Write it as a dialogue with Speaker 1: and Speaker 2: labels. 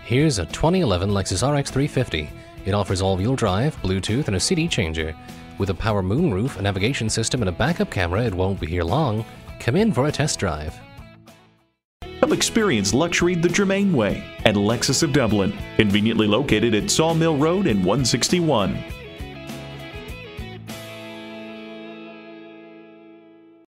Speaker 1: Here's a 2011 Lexus RX 350. It offers all-wheel drive, Bluetooth, and a CD changer. With a power moonroof, a navigation system, and a backup camera, it won't be here long. Come in for a test drive.
Speaker 2: Come experience luxury the Germain way at Lexus of Dublin, conveniently located at Sawmill Road and 161.